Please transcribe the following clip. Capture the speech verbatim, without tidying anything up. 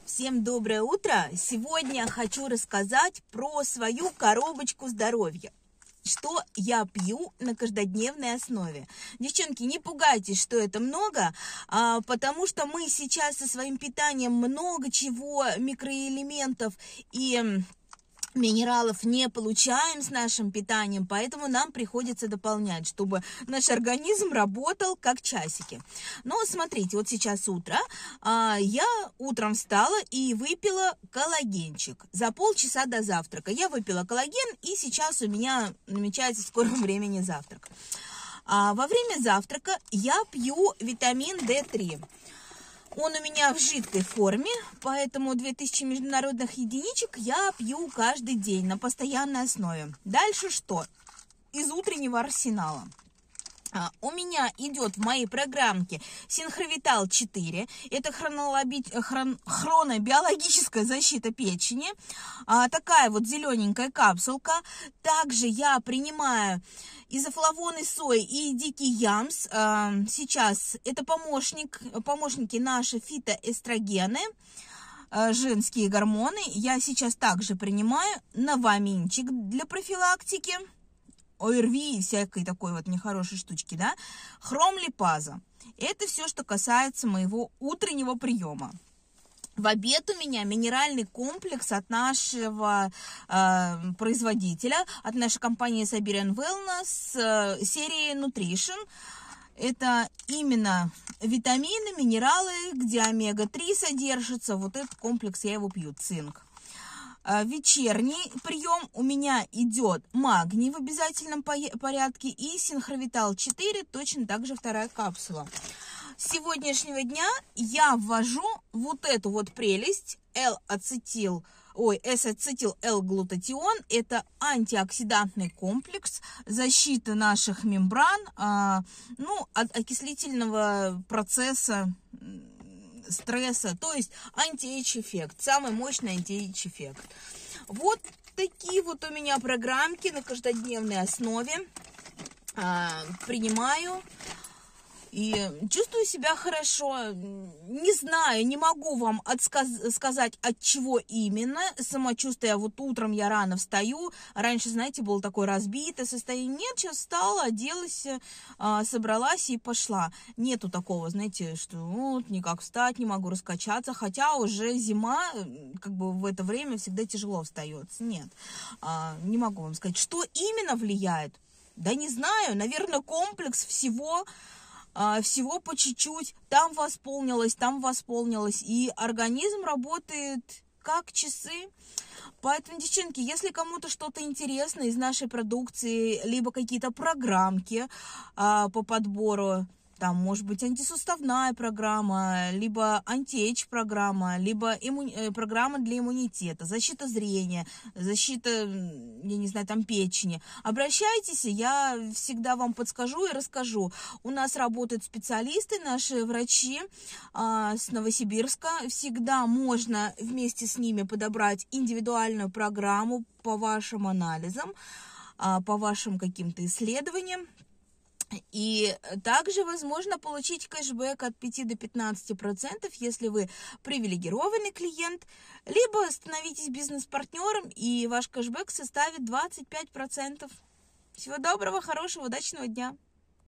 Всем доброе утро! Сегодня хочу рассказать про свою коробочку здоровья. Что я пью на каждодневной основе. Девчонки, не пугайтесь, что это много, а, потому что мы сейчас со своим питанием много чего, микроэлементов и минералов не получаем с нашим питанием, поэтому нам приходится дополнять, чтобы наш организм работал как часики. Но смотрите, вот сейчас утро, а, я утром встала и выпила коллагенчик за полчаса до завтрака. Я выпила коллаген, и сейчас у меня намечается в скором времени завтрак. А во время завтрака я пью витамин дэ три. Он у меня в жидкой форме, поэтому две тысячи международных единичек я пью каждый день на постоянной основе. Дальше что? Из утреннего арсенала. А, у меня идет в моей программке Синхровитал четыре. Это хронолоби... хрон... хронобиологическая защита печени. А, такая вот зелененькая капсулка. Также я принимаю изофлавоны сои и дикий ямс. А, сейчас это помощник, помощники наши фитоэстрогены, а, женские гормоны. Я сейчас также принимаю новаминчик для профилактики о эр ви и всякой такой вот нехорошей штучки, да, хромлипаза. Это все, что касается моего утреннего приема. В обед у меня минеральный комплекс от нашего э, производителя, от нашей компании Siberian Wellness, э, серии Nutrition. Это именно витамины, минералы, где омега три содержится. Вот этот комплекс, я его пью, цинк. Вечерний прием у меня идет магний в обязательном порядке и Синхровитал четыре, точно так же вторая капсула. С сегодняшнего дня я ввожу вот эту вот прелесть L-ацетил, ой, эс-ацетил-L-глутатион. Это антиоксидантный комплекс, защита наших мембран, а, ну, от окислительного процесса, стресса, то есть анти-эйдж-эффект, самый мощный анти-эйдж-эффект. Вот такие вот у меня программки на каждодневной основе. А, принимаю и чувствую себя хорошо. Не знаю, не могу вам сказать, от чего именно самочувствие. Вот утром я рано встаю. Раньше, знаете, было такое разбитое состояние. Нет, сейчас встала, оделась, собралась и пошла. Нету такого, знаете, что вот, никак встать, не могу раскачаться. Хотя уже зима, как бы в это время всегда тяжело встается. Нет, не могу вам сказать, что именно влияет. Да не знаю, наверное, комплекс всего... всего по чуть-чуть, там восполнилось, там восполнилось, и организм работает как часы. Поэтому, девчонки, если кому-то что-то интересно из нашей продукции, либо какие-то программки а, по подбору, там, может быть, антисуставная программа, либо анти-эйдж программа, либо имму... программа для иммунитета, защита зрения, защита, я не знаю, там, печени. Обращайтесь, я всегда вам подскажу и расскажу. У нас работают специалисты, наши врачи а, с Новосибирска. Всегда можно вместе с ними подобрать индивидуальную программу по вашим анализам, а, по вашим каким-то исследованиям. И также возможно получить кэшбэк от пяти до пятнадцати процентов, если вы привилегированный клиент, либо становитесь бизнес-партнером, и ваш кэшбэк составит двадцать пять процентов. Всего доброго, хорошего, удачного дня!